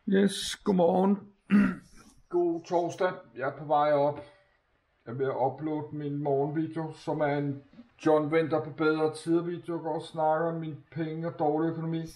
Yes, godmorgen. God torsdag. Jeg er på vej op. Jeg er ved at uploade min morgenvideo, som er en John venter på bedre tider video, hvor jeg snakker om mine penge og dårlig økonomi.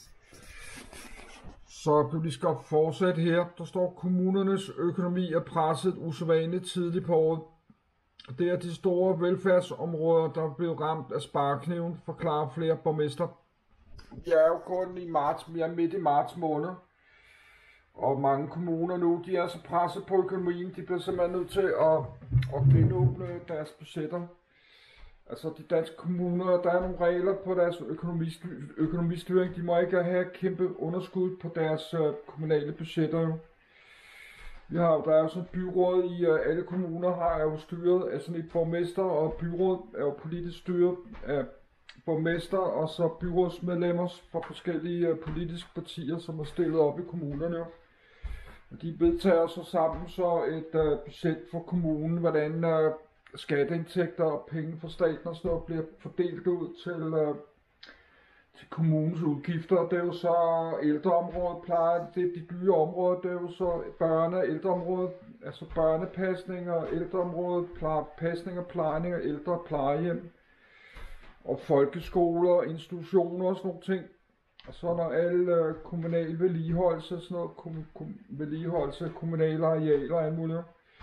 Så kan vi skal fortsætte her. Der står, kommunernes økonomi er presset usædvanligt tidligt på året. Det er de store velfærdsområder, der er blevet ramt af sparekniven, forklarer flere borgmester. Jeg er jo kun i marts, vi er midt i marts måned. Og mange kommuner nu, de er så presset på økonomien, de bliver simpelthen nødt til at genåbne deres budgetter. Altså de danske kommuner, der er nogle regler på deres økonomistyring. De må ikke have kæmpe underskud på deres kommunale budgetter jo. Der er jo sådan et byråd i alle kommuner, har jo styret af sådan et borgmester, og byråd er jo politisk styret af borgmester og så byrådsmedlemmer fra forskellige politiske partier, som er stillet op i kommunerne. De vedtager så sammen så et budget for kommunen, hvordan skatteindtægter og penge fra staten og sådan noget bliver fordelt ud til kommunens udgifter. Det er jo så ældreområdet, plejer det er de dyre områder, det er jo så børne- og ældreområdet, altså børnepasning og ældreområdet, pasning og plejning og ældre plejehjem og folkeskoler, institutioner og sådan nogle ting. Og så når alle kommunal vedligeholdelse, sådan noget vedligeholdelse af kommunale arealer og alt muligt.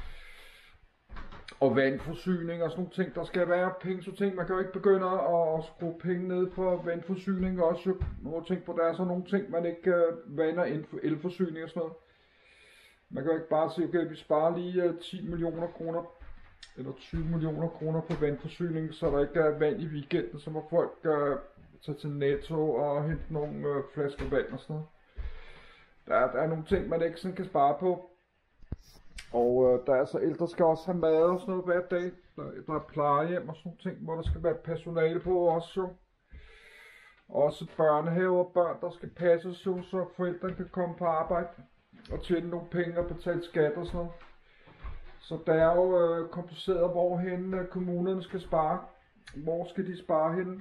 Og vandforsyning og sådan nogle ting. Der skal være penge til ting. Man kan jo ikke begynde at skrue penge ned på vandforsyning også. Nogle ting, hvor der er så nogle ting, man ikke vander inden for elforsyning og sådan noget. Man kan jo ikke bare sige, okay, vi sparer lige 10 millioner kroner eller 20 millioner kroner på vandforsyning, så der ikke er vand i weekenden, så må folk tage til Netto og hente nogle flasker vand og sådan noget. Der er nogle ting, man ikke sådan kan spare på. Og der er så ældre skal også have mad og sådan noget hver dag. Der er plejehjem og sådan nogle ting, hvor der skal være personale på også jo. Også børnehaver og børn, der skal passes jo, så forældrene kan komme på arbejde og tjene nogle penge og betale skat og sådan noget. Så det er jo kompliceret, hvorhen kommunerne skal spare. Hvor skal de spare henne?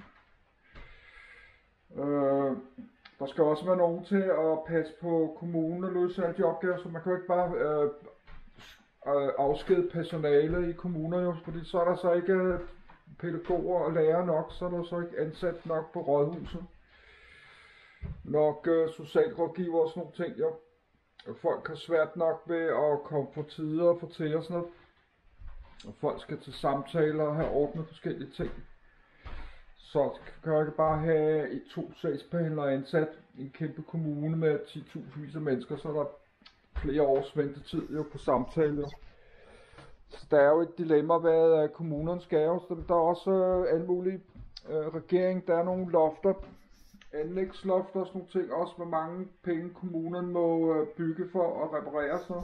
Der skal også være nogen til at passe på kommunen og løse alle de opgaver, så man kan jo ikke bare afskede personale i kommuner jo, fordi så er der så ikke pædagoger og lærere nok, så er der så ikke ansat nok på rådhuset. Nok socialrådgiver og sådan nogle ting jo. Folk har svært nok ved at komme på tider og få til og sådan noget. Og folk skal til samtaler og have ordnet forskellige ting. Så kan jeg ikke bare have 2 sagsbehandlere ansat i en kæmpe kommune med 10.000 af mennesker, så er der flere års ventetid jo på samtale. Så der er jo et dilemma, hvad kommunerne skal jo. Så der er også alle mulige regering, der er nogle lofter, anlægslofter og sådan nogle ting, også hvor mange penge kommunerne må bygge for at reparere sig.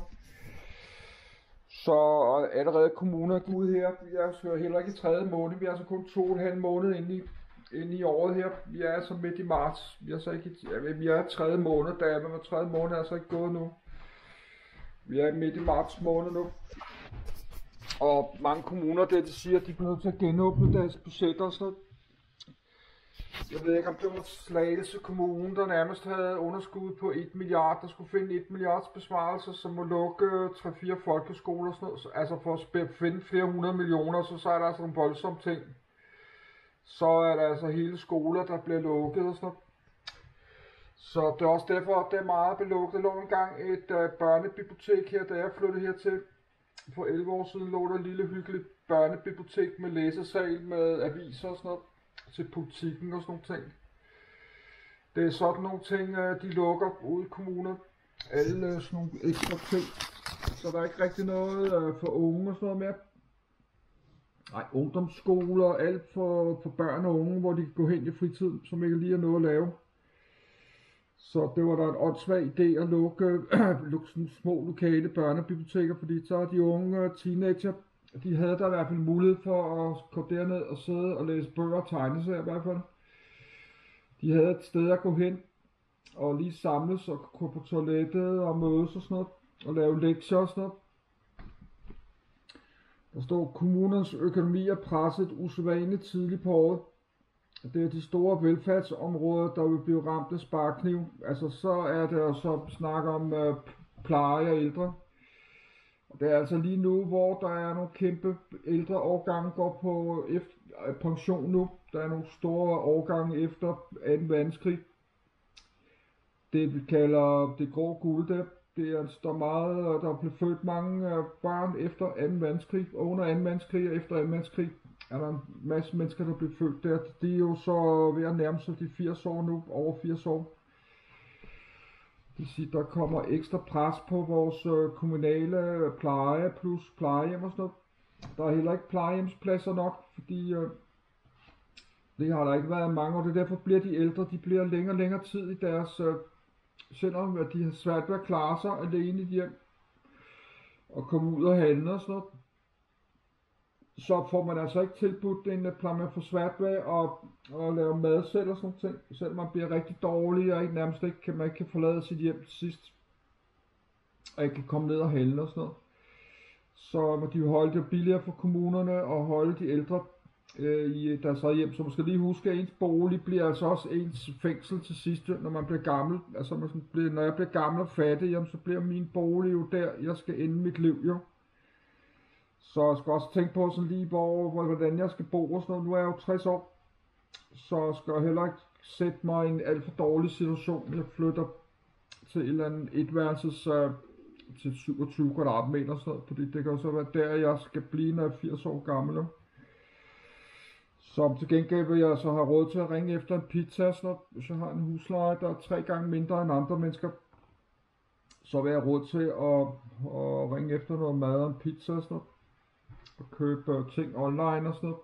Så allerede kommuner er ude her, vi er så heller ikke i 3. måned, vi er så kun 2,5 måneder inde i året her. Vi er så midt i marts, vi er så ikke vi er 3. måned, men 3. måned er så ikke gået nu. Vi er midt i marts måned nu. Og mange kommuner, de siger, at de bliver nødt til at genåbne deres budgetter og sådan noget. Jeg ved ikke, om det var Slagelse Kommune, der nærmest havde underskud på 1 milliard, der skulle finde 1 milliards besvarelse, som må lukke 3-4 folkeskoler og sådan noget. Altså for at finde flere 100 millioner, så er der altså en voldsom ting. Så er der altså hele skoler, der bliver lukket og sådan noget. Så det er også derfor, at det er meget belukket. Der lå engang et børnebibliotek her, da jeg flyttede hertil. For 11 år siden lå der et lille hyggeligt børnebibliotek med læsesal, med aviser og sådan noget. Til politikken og sådan nogle ting. Det er sådan nogle ting, de lukker ude i kommuner. Alle sådan nogle ekstra ting. Så der er ikke rigtig noget for unge og sådan noget mere. Nej, ungdomsskoler, alt for børn og unge, hvor de kan gå hen i fritiden, som ikke lige har noget at lave. Så det var der en åndssvag idé at lukke sådan små lokale børnebiblioteker, fordi så er de unge teenager, de havde der i hvert fald mulighed for at gå derned og sidde og læse bøger og tegneserier i hvert fald. De havde et sted at gå hen og lige samles og gå på toilettet og mødes og sådan noget, og lave lektier og sådan noget. Der står, kommunernes økonomi er presset usædvanligt tidligt på året. det er de store velfærdsområder, der vil blive ramt af sparekniv. Altså så er det jo så snak om pleje af ældre. Og det er altså lige nu, hvor der er nogle kæmpe ældre årgange går på pension nu. Der er nogle store årgange efter 2. verdenskrig. Det vi kalder det grå guld der. Det er altså der meget, der blev født mange børn efter 2. verdenskrig, og under 2. verdenskrig og efter 2. verdenskrig er der en masse mennesker, der blev født der. De er jo så ved at nærme sig de 80 år nu, over 80 år. Det vil sige, der kommer ekstra pres på vores kommunale pleje plus plejehjem og sådan noget. Der er heller ikke plejehjemspladser nok, fordi det har der ikke været mange, og det derfor bliver de ældre, de bliver længere og længere tid i deres, selvom de har svært ved at klare sig alene i hjem og komme ud og handle og sådan noget. Så får man altså ikke tilbudt en plan, man får svært ved at lave mad selv og sådan ting. Selvom man bliver rigtig dårlig og nærmest ikke man ikke kan forlade sit hjem til sidst. Og ikke kan komme ned og handle og sådan noget. Så må de jo holde det billigere for kommunerne og holde de ældre i deres eget hjem. Så man skal lige huske, at ens bolig bliver altså også ens fængsel til sidst, når man bliver gammel. Altså når jeg bliver gammel og fattig, jamen, så bliver min bolig jo der, jeg skal ende mit liv jo. Så jeg skal også tænke på sådan lige, hvordan jeg skal bo og sådan noget. Nu er jeg jo 60 år, så skal jeg heller ikke sætte mig i en alt for dårlig situation. Jeg flytter til et eller andet etværelses til 27 kvadratmeter og sådan noget, fordi det kan jo så være der, jeg skal blive, når jeg er 80 år gammel. Så til gengæld vil jeg så have råd til at ringe efter en pizza og sådan noget. Hvis jeg har en husleje, der er 3 gange mindre end andre mennesker, så vil jeg have råd til at ringe efter noget mad og en pizza og sådan noget. Og købe ting online og sådan noget.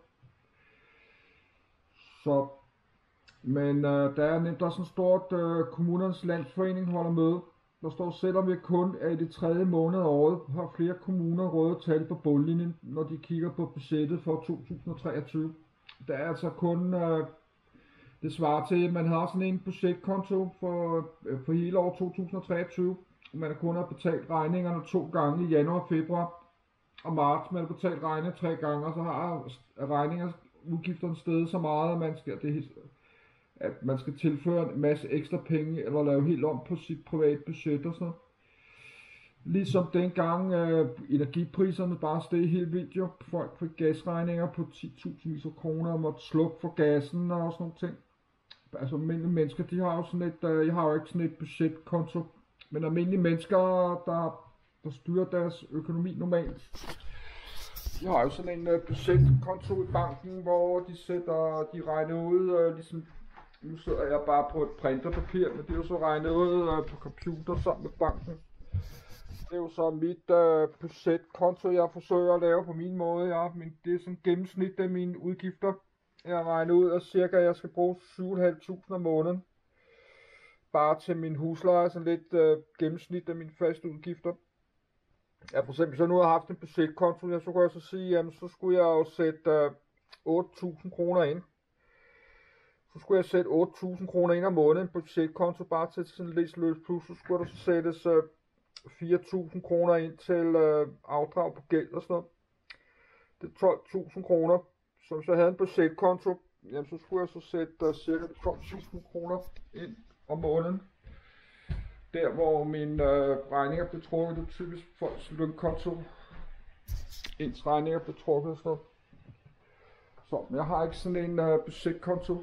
Så, men der er sådan stort, kommunernes landsforening holder møde. Der står, selvom vi kun er i det 3. måned af året, har flere kommuner røde tal på bundlinjen, når de kigger på budgettet for 2023. Der er altså kun, det svarer til, at man har sådan en budgetkonto for hele år 2023. Man kun har betalt regningerne 2 gange i januar og februar. Og marts, man har betalt regninger 3 gange, og så har udgifterne steget så meget, at man skal tilføre en masse ekstra penge, eller lave helt om på sit private budget og sådan noget. Ligesom dengang energipriserne bare steg helt vildt jo. Folk fik gasregninger på 10.000 kroner og måtte slukke for gassen og sådan nogle ting. Altså almindelige mennesker, de har jo sådan et, jeg har jo ikke sådan et budgetkonto, men almindelige mennesker, der styrer deres økonomi normalt. De har jo sådan en budgetkonto i banken, hvor de regner ud, ligesom, nu sidder jeg bare på et printerpapir, men det er jo så regnet ud på computer sammen med banken. Det er jo så mit budgetkonto, jeg forsøger at lave på min måde. Det er sådan gennemsnit af mine udgifter. Jeg regner ud, at cirka jeg skal bruge 7.500 om måneden. Bare til min husleje, sådan lidt gennemsnit af mine faste udgifter. Ja, for eksempel, så nu har jeg haft en budgetkonto, så kunne jeg så sige, jamen så skulle jeg jo sætte 8.000 kroner ind. Så skulle jeg sætte 8.000 kroner ind om måneden på budgetkonto, bare til sådan lidt løs plus, så skulle der så sættes 4.000 kroner ind til afdrag på gæld og sådan noget. Det er 12.000 kroner. Så hvis jeg havde en budgetkonto, jamen så skulle jeg så sætte cirka 12.000 kroner ind om måneden. Der hvor mine regninger blev trukket, det er typisk folks lønkonto. Ens regninger blev trukket og sådan noget. Så jeg har ikke sådan en budgetkonto.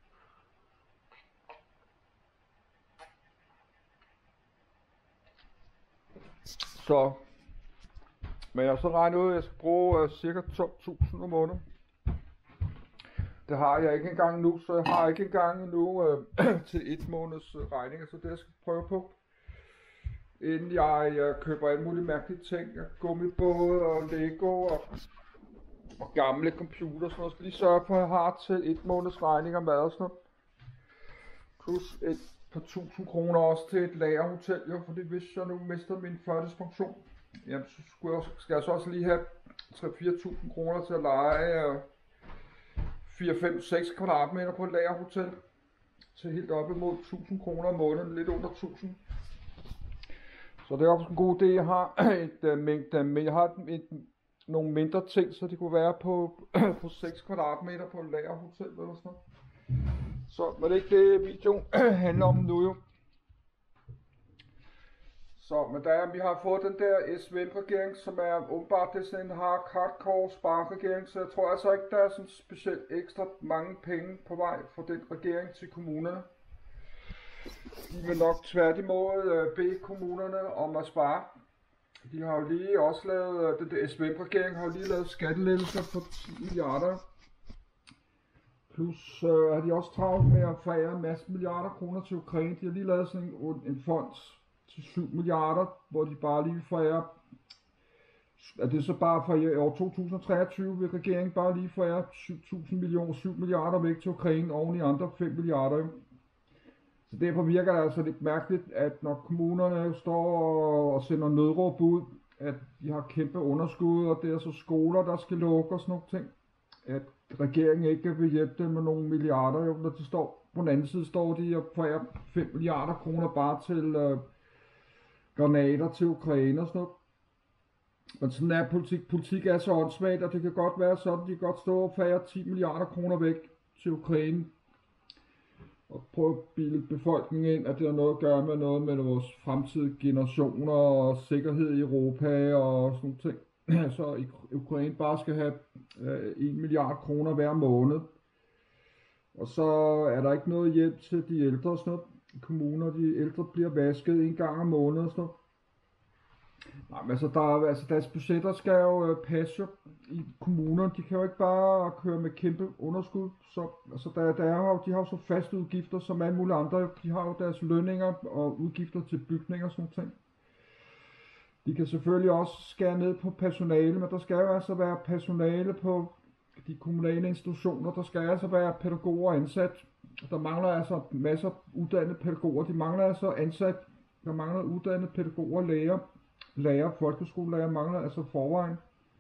Så, men jeg har så regnet ud, at jeg skal bruge cirka 12.000 om måneden. Det har jeg ikke engang nu, så jeg har ikke engang nu til 1 måneds regninger, så det jeg skal prøve på. Inden jeg køber alle mulige mærkelige ting, gummibåde og Lego og gamle computer og sådan noget. Jeg skal lige sørge for, at jeg har til 1 måneds regninger mad og sådan noget. Plus et par 1.000 kroner også til et lagerhotel, jo, fordi hvis jeg nu mister min førtidspension, jamen så skal jeg så også lige have 3-4.000 kroner til at leje 4-5-6 kvadratmeter på et lagerhotel til helt op imod 1.000 kroner om måneden, lidt under 1.000. Så det er også en god idé, jeg har nogle mindre ting, så det kunne være på 6 kvadratmeter på et lagerhotel eller sådan noget. Men det er ikke det, videoen handler om nu jo. Men vi har fået den der SVM-regering, som er åbenbart det sådan en hardcore spareregering, så jeg tror altså ikke, der er sådan specielt ekstra mange penge på vej fra den regering til kommunerne. De vil nok tværtimod bede kommunerne om at spare. De har jo lige også lavet, den der SVM-regering har jo lige lavet skattelettelser på 10 milliarder. Plus har de også travlt med at forære en masse milliarder kroner til Ukraine. De har lige lavet sådan en fond til 7 milliarder, hvor de bare lige forærer, det er så bare for i år 2023 vil regeringen bare lige forære 7 milliarder væk til Ukraine oven i andre 5 milliarder. Så derfor virker det altså lidt mærkeligt, at når kommunerne står og sender nødråb ud, at de har kæmpe underskud, og det er så skoler, der skal lukke og sådan nogle ting, at regeringen ikke vil hjælpe dem med nogle milliarder. Jo, når de står på den anden side, står de og forærer 5 milliarder kroner bare til granater til Ukraine og sådan noget. Men sådan er politik. Politik er så åndssvagt, og det kan godt være sådan, at de kan godt stå og forære 10 milliarder kroner væk til Ukraine. Og prøve at bilde befolkningen ind, at det har noget at gøre med noget med vores fremtidige generationer og sikkerhed i Europa og sådan nogle ting. Så Ukraine bare skal have 1 milliard kroner hver måned. Og så er der ikke noget hjælp til de ældre og sådan noget. Kommuner, de ældre bliver vasket en gang om måneden og sådan noget. Nej, men altså deres budgetter skal jo passe i kommunerne. De kan jo ikke bare køre med kæmpe underskud. Så altså de har jo så faste udgifter som alle mulige andre. De har jo deres lønninger og udgifter til bygninger og sådan ting. De kan selvfølgelig også skære ned på personale, men der skal jo altså være personale på de kommunale institutioner. Der skal altså være pædagoger ansat. Der mangler altså masser af uddannede pædagoger. De mangler altså ansat. Der mangler uddannede pædagoger, lærer, folkeskolelærer mangler altså forvejen.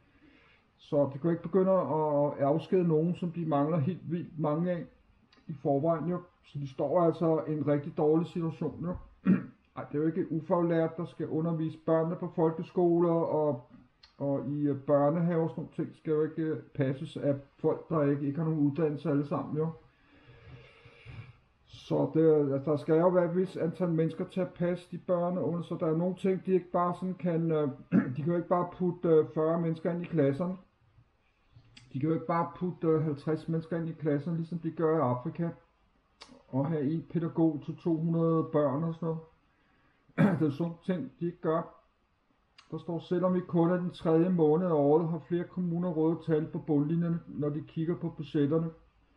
Så det kan ikke begynde at afskede nogen, som de mangler helt vildt mange af i forvejen jo. Så de står altså i en rigtig dårlig situation jo. Ej, det er jo ikke ufaglært, der skal undervise børnene på folkeskoler og i børnehaver og sådan nogle ting, skal jo ikke passes af folk, der ikke har nogen uddannelse alle sammen jo. Så der skal jo være et vis antal mennesker til at passe de børn under, så der er nogle ting, de ikke bare sådan kan, de kan jo ikke bare putte 40 mennesker ind i klasserne. De kan jo ikke bare putte 50 mennesker ind i klasserne, ligesom de gør i Afrika, og have en pædagog til 200 børn og sådan noget. Det er sådan ting, de ikke gør. Der står, selvom vi kun er den 3. måned af året, har flere kommuner røde tal på bundlinjerne, når de kigger på budgetterne.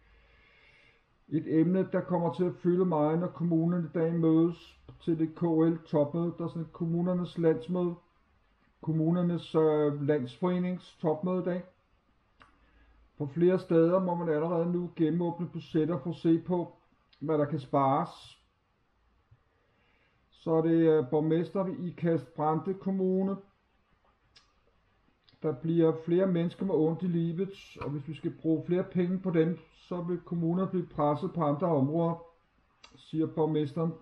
Et emne, der kommer til at fylde meget, når kommunerne i dag mødes til det KL-topmøde, der er sådan et kommunernes landsmøde, kommunernes landsforenings topmøde i dag. På flere steder må man allerede nu gennemåbne budgetter for at se på, hvad der kan spares. Så er det borgmester i Ikast-Brande Kommune. Der bliver flere mennesker med ondt i livet, og hvis vi skal bruge flere penge på dem, så vil kommuner blive presset på andre områder, siger borgmesteren.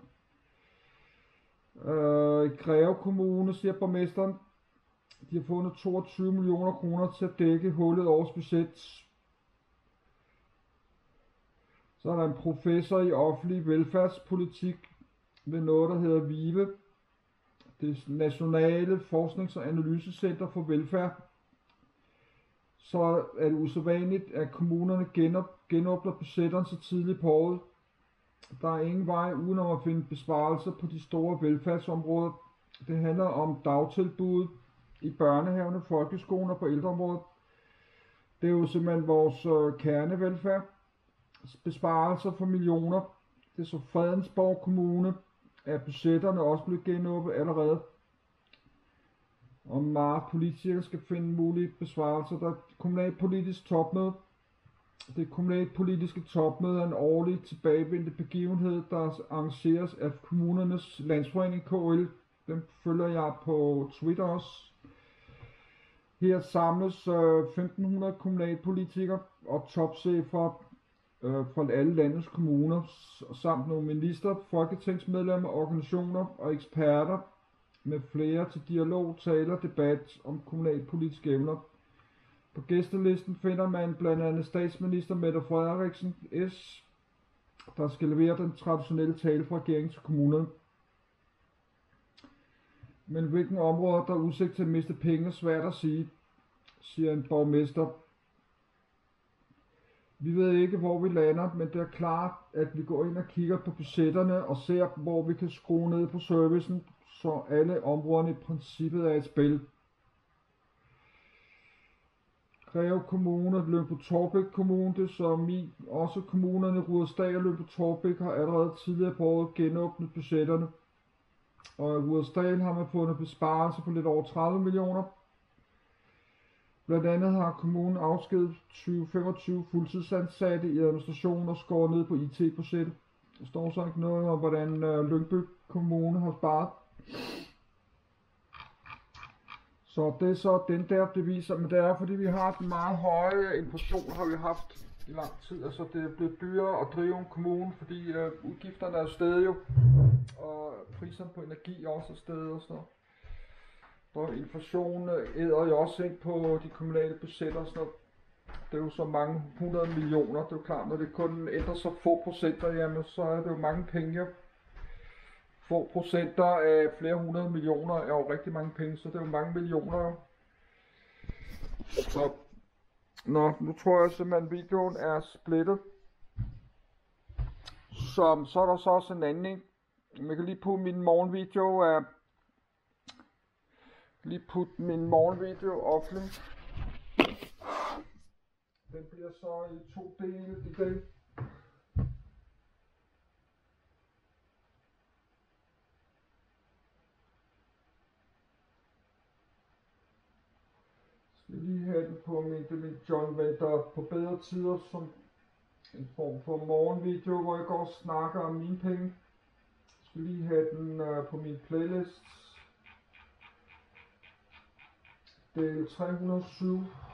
I Greve Kommune, siger borgmesteren, de har fundet 22 millioner kroner til at dække hullet års budget. Så er der en professor i offentlig velfærdspolitik ved noget, der hedder VIVE, det Nationale Forsknings- og Analysecenter for Velfærd. Så er det usædvanligt, at kommunerne genåbner budgetterne så tidligt på året. Der er ingen vej udenom at finde besparelser på de store velfærdsområder. Det handler om dagtilbud i børnehavene, folkeskolen og på ældreområdet. Det er jo simpelthen vores kernevelfærd. Besparelser for millioner. Det er så Fredensborg Kommune, at budgetterne også blev genåbnet allerede. Og meget politikere skal finde mulige besvarelser. Der er kommunalpolitisk topmøde. Det kommunalpolitiske topmøde er en årlig tilbagevendende begivenhed, der arrangeres af kommunernes landsforening KL. Dem følger jeg på Twitter også. Her samles 1500 kommunalpolitikere og topchefer fra alle landets kommuner, samt nogle minister, folketingsmedlemmer, organisationer og eksperter med flere til dialog, taler, debat om kommunalpolitiske emner. På gæstelisten finder man blandt andet statsminister Mette Frederiksen, der skal levere den traditionelle tale fra regeringen til kommunerne. Men hvilken områder der er udsigt til at miste penge er svært at sige, siger en borgmester. Vi ved ikke, hvor vi lander, men det er klart, at vi går ind og kigger på budgetterne og ser, hvor vi kan skrue ned på servicen, så alle områderne i princippet er et spil. Greve Kommune og Lyngby-Taarbæk Kommune, det som i også kommunerne Rudersdal og Lyngby-Taarbæk har allerede tidligere på året genåbnet budgetterne. Og i Rudersdal har man fundet besparelser på lidt over 30 millioner. Blandt andet har kommunen afskedet 20-25 fuldtidsansatte i administration og skåret ned på IT-budgettet. Der står så ikke noget om, hvordan Lyngby Kommune har sparet. Så det er så den der, det viser, men det er fordi vi har den meget høje inflation, har vi haft i lang tid. Altså det er blevet dyrere at drive en kommune, fordi udgifterne er steget jo, og priserne på energi også er steget og sådan noget. Og inflation æder jo også ind på de kommunale budgetter og sådan noget. Det er jo så mange 100 millioner, det er jo klart, når det kun ændrer så få procenter, jamen så er det jo mange penge. Få procenter af flere 100 millioner er jo rigtig mange penge, så det er jo mange millioner jo. Så nu tror jeg simpelthen, at videoen er splittet. Så er der så også en anden en. Jeg kan lige putte min morgenvideo offentlig. Den bliver så i 2 dele i dag. Jeg skal lige have den på min John Venter på bedre tider som en form for morgenvideo, hvor jeg går og snakker om mine penge. Jeg skal lige have den på min playlist. Det er 307.